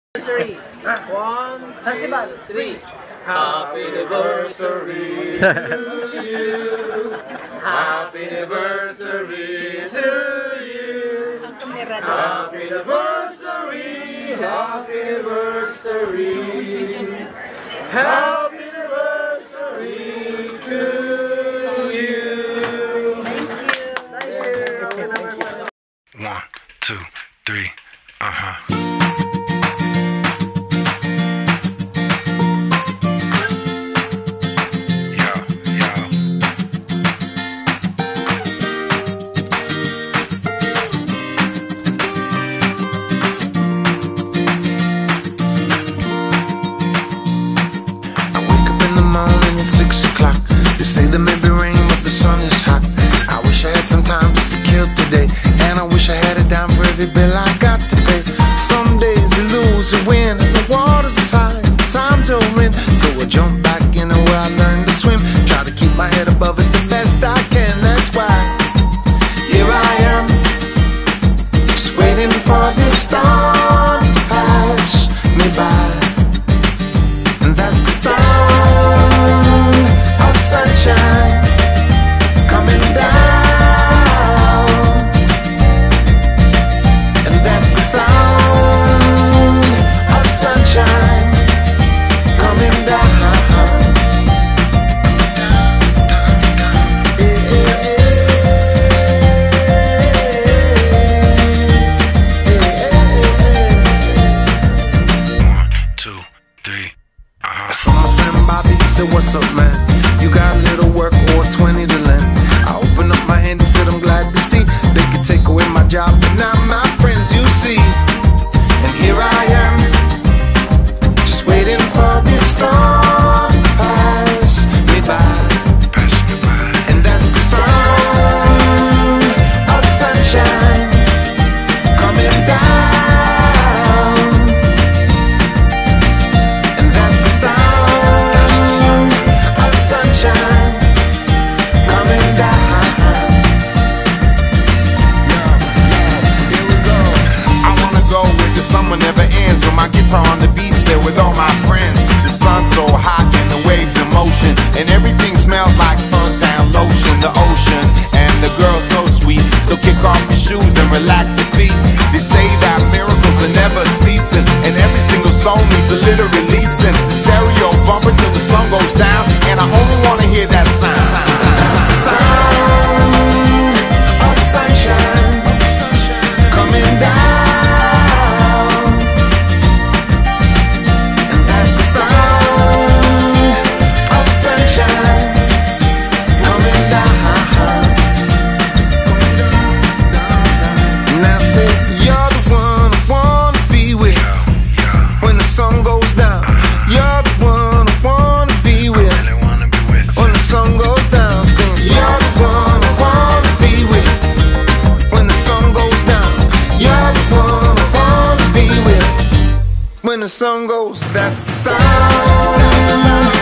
Anniversary. 1, 2, 3. Happy anniversary to you. Happy anniversary to you. Happy anniversary. Happy anniversary. Happy anniversary to you. Thank you. 1, 2, 3. It's 6 o'clock. They say there may be rain, but the sun is hot. I wish I had some time just to kill today, and I wish I had a dime for every bill I got to pay. Some days you lose, you win, and the water's as high as the times you're in. So I jump back in where I learned to swim, try to keep my head above it the best I can. That's why here I am, just waiting for this storm to pass me by. And that's the sound of sunshine coming down. And that's the sound of sunshine coming down. One, two, three. I saw my friend Bobby, he said, what's up, man? You got a little work or 20 to lend? I opened up my hand, he said, I'm glad to see they could take away my job, but not my friends, you see. And here I am, just waiting for this storm to pass me by. And that's the sound of sunshine coming down. Summer never ends with my guitar on the beach there with all my friends. The sun's so hot and the waves in motion, and everything smells like suntan lotion. The ocean and the girl so sweet, so kick off your shoes and relax your feet. They say that miracles are never ceasing, and every single song needs a little releasing. The stereo bumping till the sun goes down, and I only want to hear that sound. The sound of sunshine coming down. When the sun goes, that's the sound.